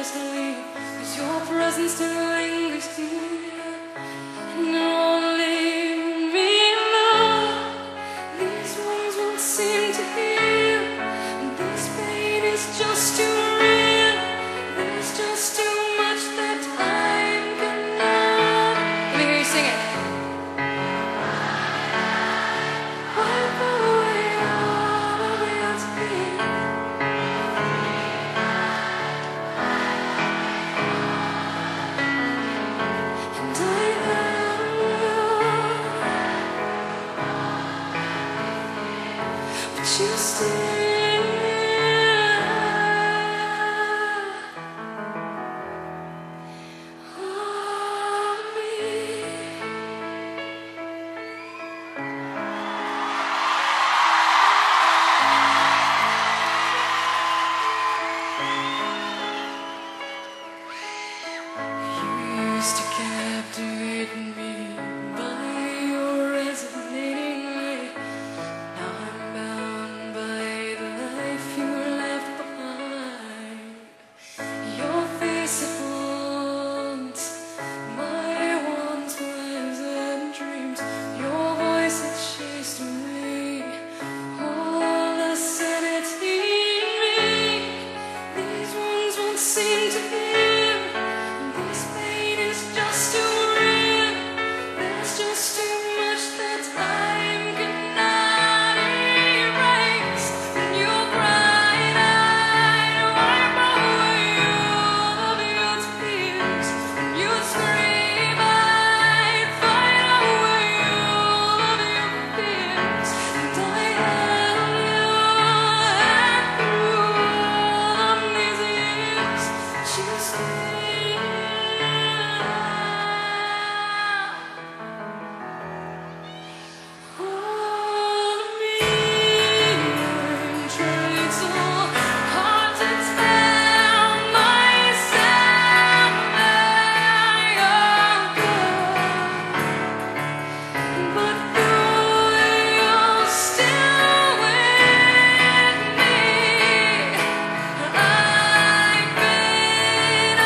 to leave, 'cause your presence still lingers here. And it won't leave me alone. These wounds won't seem to heal, and this pain is just too real. There's just too much that time cannot. Let me hear you sing it. Wipe away all of your tears. You still hold me. You used to captivate me by your resonating way. Now I'm bound by the life you left behind. Your face it haunts my wants, plans and dreams. Your voice it chased away all the sanity in me. These wounds won't seem to heal, and this pain is just too real. There's just too much that time cannot erase. When you cried, I'd wipe away all of your tears. When you scream, I'd fight away all of your fears. And I held you through all of these years. You stayed. Hold me. I'm trying so hard to tell myself that you're good, but you're still with me. I've been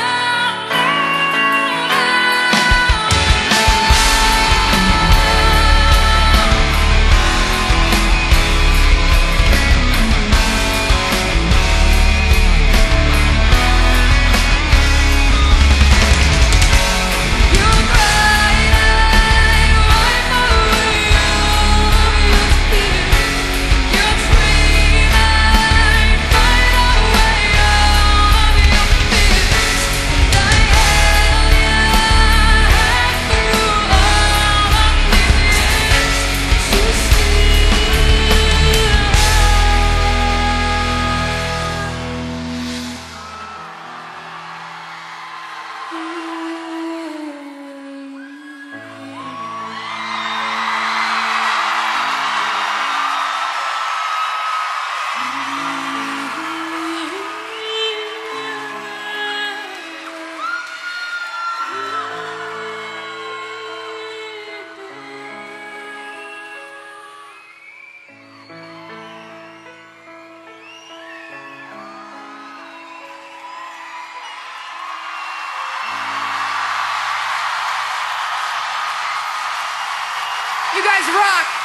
You guys rock.